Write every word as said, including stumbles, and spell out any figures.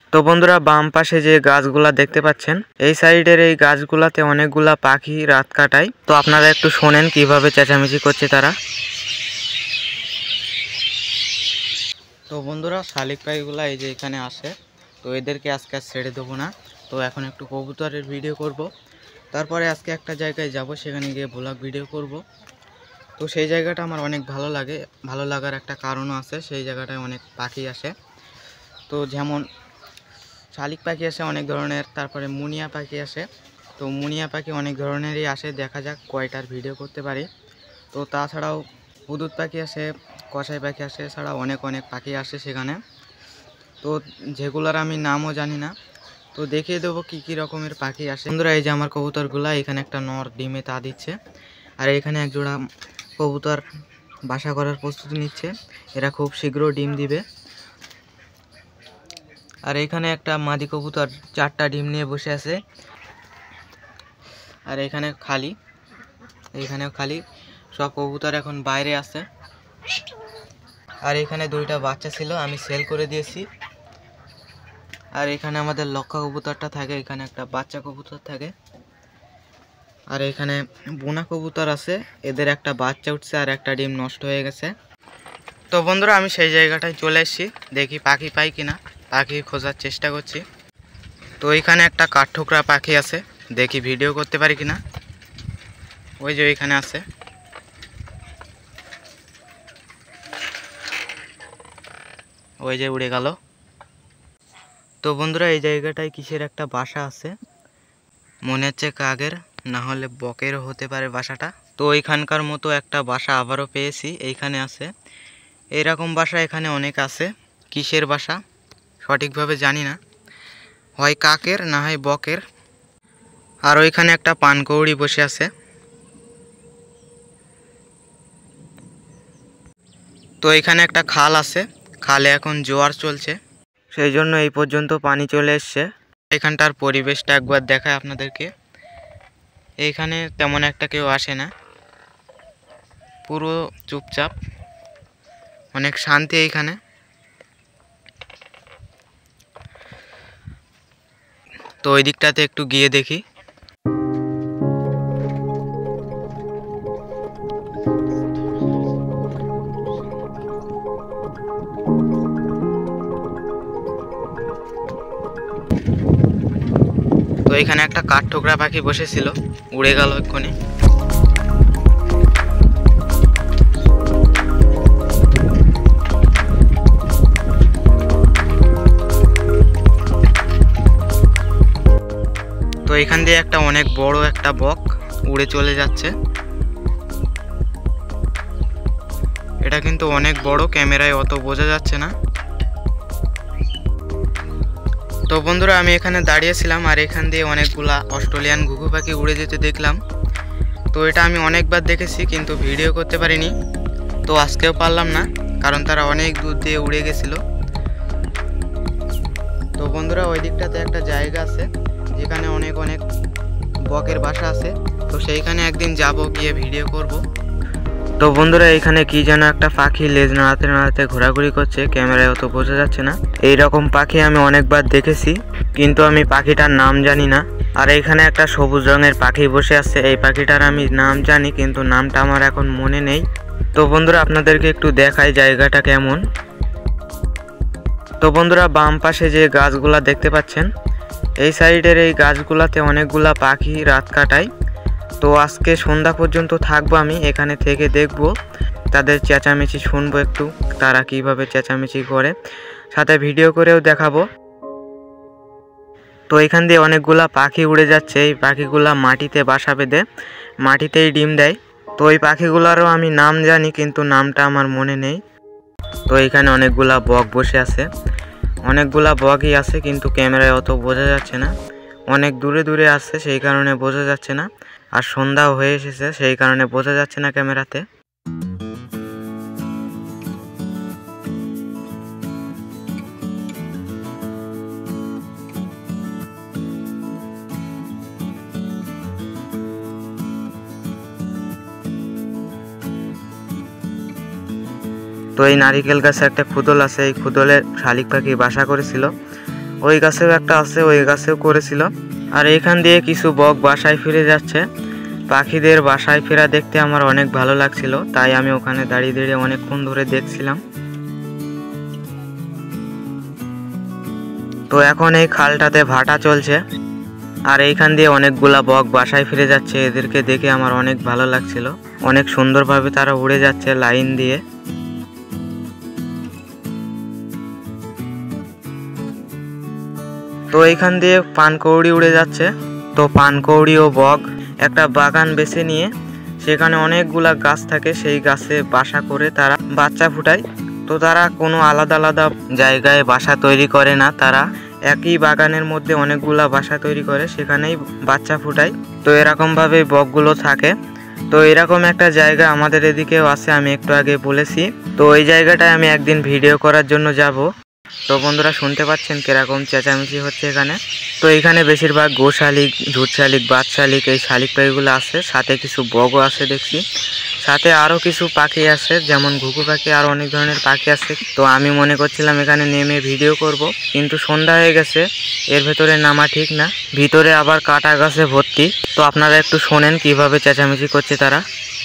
তো বন্ধুরা বাম পাশে যে গাছগুলা দেখতে পাচ্ছেন এই সাইডের এই গাছগুলাতে অনেকগুলা পাখি রাত কাটায়। তো আপনারা একটু শোনেন কিভাবে চেঁচামেচি করছে তারা। তো বন্ধুরা শালিক পাখিগুলা এই যে এখানে আসে, তো এদেরকে আজকে আর ছেড়ে দেবো না। তো এখন একটু কবুতরের ভিডিও করব, তারপরে আজকে একটা জায়গায় যাব, সেখানে গিয়ে ব্লগ ভিডিও করব। তো সেই জায়গাটা আমার অনেক ভালো লাগে, ভালো লাগার একটা কারণও আছে। সেই জায়গাটায় অনেক পাখি আসে, তো যেমন শালিক পাখি আসে অনেক ধরনের, তারপরে মুনিয়া পাখি আসে। তো মুনিয়া পাখি অনেক ধরনেরই আসে, দেখা যাক কয়টার ভিডিও করতে পারি। তো তাছাড়াও হুদুদ পাখি আসে, কসাই পাখি আসে, এছাড়াও অনেক অনেক পাখি আসে সেখানে। তো যেগুলোর আমি নামও জানি না, তো দেখিয়ে দেবো কী কী রকমের পাখি আসে। বন্ধুরা এই যে আমার কবুতরগুলা, এখানে একটা নর ডিমে তা দিচ্ছে, আর এখানে এক জোড়া কবুতর বাসা করার প্রস্তুতি নিচ্ছে, এরা খুব শীঘ্র ডিম দিবে। আর এখানে একটা মাদি কবুতর চারটা ডিম নিয়ে বসে আছে, আর এখানে খালি, এইখানেও খালি, সব কবুতর এখন বাইরে আছে। আর এখানে দুইটা বাচ্চা ছিল, আমি সেল করে দিয়েছি। আর এখানে আমাদের লক্ষা কবুতরটা থাকে, এখানে একটা বাচ্চা কবুতর থাকে। আর এখানে বোনা কবুতর আছে, এদের একটা বাচ্চা উঠছে আর একটা ডিম নষ্ট হয়ে গেছে। তো বন্ধুরা আমি সেই জায়গাটায় চলে এসেছি, দেখি পাখি পাই কিনা, পাখি খোঁজার চেষ্টা করছি। তো এখানে একটা কাঠঠোকরা পাখি আছে, দেখি ভিডিও করতে পারি কিনা। ওই যে এখানে আছে, ওই যে উড়ে গেল। তো বন্ধুরা এই জায়গাটায় কিসের একটা বাসা আছে, মনে হচ্ছে কাকের, না হলে বকেরও হতে পারে বাসাটা। তো ওইখানকার মতো একটা বাসা আবারও পেয়েছি, এইখানে আছে। এইরকম বাসা এখানে অনেক আছে, কিসের বাসা সঠিকভাবে জানি না, হয় কাকের না হয় বকের। আর ওইখানে একটা পানকৌড়ি বসে আছে। তো এখানে একটা খাল আছে, খালে এখন জোয়ার চলছে, সেই জন্য এই পর্যন্ত পানি চলে এসছে। এখানটার পরিবেশটা একবার দেখায় আপনাদেরকে, এইখানে তেমন একটা কেউ আসে না, পুরো চুপচাপ, অনেক শান্তি এইখানে। তো ওই দিকটাতে একটু গিয়ে দেখি। তো এখানে একটা কাঠঠোকরা পাখি বসেছিল, উড়ে গেল এক্ষুনি। তো এখান দিয়ে একটা অনেক বড় একটা বক উড়ে চলে যাচ্ছে, এটা কিন্তু অনেক বড়, ক্যামেরায় অত বোঝা যাচ্ছে না। তো বন্ধুরা আমি এখানে দাঁড়িয়েছিলাম, আর এখান দিয়ে অনেকগুলা অস্ট্রেলিয়ান ঘুঘু পাখি উড়ে যেতে দেখলাম। তো এটা আমি অনেকবার দেখেছি, কিন্তু ভিডিও করতে পারিনি। তো আজকেও পারলাম না, কারণ তারা অনেক দূর দিয়ে উড়ে গেছিল। তো বন্ধুরা ওই দিকটাতে একটা জায়গা আছে, যেখানে অনেক অনেক বকের বাসা আছে, তো সেইখানে একদিন যাব, গিয়ে ভিডিও করব। তো বন্ধুরা এখানে কি যেন একটা পাখি লেজ নাড়াতে নাড়াতে ঘোরাঘুরি করছে, ক্যামেরায় অত বোঝা যাচ্ছে না। এই রকম পাখি আমি অনেকবার দেখেছি, কিন্তু আমি পাখিটার নাম জানি না। আর এখানে একটা সবুজ রঙের পাখি বসে আছে, এই পাখিটার আমি নাম জানি, কিন্তু নামটা আমার এখন মনে নেই। তো বন্ধুরা আপনাদেরকে একটু দেখাই জায়গাটা কেমন। তো বন্ধুরা বাম পাশে যে গাছগুলা দেখতে পাচ্ছেন এই সাইডের এই গাছগুলাতে অনেকগুলা পাখি রাত কাটায়। তো আজকে সন্ধ্যা পর্যন্ত থাকবো আমি এখানে, থেকে দেখব তাদের চেঁচামেচি শুনবো একটু, তারা কিভাবে চেঁচামেচি করে, সাথে ভিডিও করেও দেখাবো। তো এখান দিয়ে অনেকগুলা পাখি উড়ে যাচ্ছে, এই পাখিগুলা মাটিতে বাসা বেঁধে মাটিতেই ডিম দেয়। তো এই পাখিগুলারও আমি নাম জানি, কিন্তু নামটা আমার মনে নেই। তো এখানে অনেকগুলা বক বসে আছে, অনেকগুলা বকই আছে, কিন্তু ক্যামেরায় অত বোঝা যাচ্ছে না, অনেক দূরে দূরে আছে, সেই কারণে বোঝা যাচ্ছে না। আর সন্ধ্যাও হয়ে এসেছে, সেই কারণে বোঝা যাচ্ছে না ক্যামেরাতে। তো এই নারিকেল গাছে একটা খুদল আছে, এই খুদলে শালিক পাখি বাসা করেছিল। ওই গাছেও একটা আছে, ওই গাছেও করেছিল। আর এইখান দিয়ে কিছু বক বাসায় ফিরে যাচ্ছে। পাখিদের বাসায় ফেরা দেখতে আমার অনেক ভালো লাগছিল, তাই আমি ওখানে দাঁড়িয়ে দাঁড়িয়ে অনেকক্ষণ ধরে দেখছিলাম। তো এখন এই খালটাতে ভাটা চলছে, আর এইখান দিয়ে অনেকগুলা বক বাসায় ফিরে যাচ্ছে। এদেরকে দেখে আমার অনেক ভালো লাগছিল, অনেক সুন্দরভাবে তারা উড়ে যাচ্ছে লাইন দিয়ে। তো এইখান দিয়ে পানকৌড়ি উড়ে যাচ্ছে। তো পানকৌড়ি ও বক একটা বাগান বেছে নিয়ে সেখানে অনেকগুলা গাছ থাকে, সেই গাছে বাসা করে তারা বাচ্চা ফুটায়। তো তারা কোনো আলাদা আলাদা জায়গায় বাসা তৈরি করে না, তারা একই বাগানের মধ্যে অনেকগুলা বাসা তৈরি করে, সেখানেই বাচ্চা ফুটায়। তো এরকমভাবে বকগুলো থাকে। তো এরকম একটা জায়গা আমাদের এদিকেও আছে, আমি একটু আগে বলেছি। তো ওই জায়গাটায় আমি একদিন ভিডিও করার জন্য যাব। তো বন্ধুরা শুনতে পাচ্ছেন কিরকম চেঁচামেচি হচ্ছে এখানে। তো এখানে বেশিরভাগ গো শালিক, ঝুট শালিক, বাদ শালিক, এই শালিক পাখিগুলো আছে, সাথে কিছু বগও আছে দেখছি, সাথে আরও কিছু পাখি আছে যেমন ঘুঘু পাখি, আর অনেক ধরনের পাখি আছে। তো আমি মনে করছিলাম এখানে নেমে ভিডিও করব, কিন্তু সন্ধ্যা হয়ে গেছে, এর ভেতরে নামা ঠিক না, ভিতরে আবার কাটা গাছে ভর্তি। তো আপনারা একটু শোনেন কিভাবে চেঁচামেচি করছে তারা।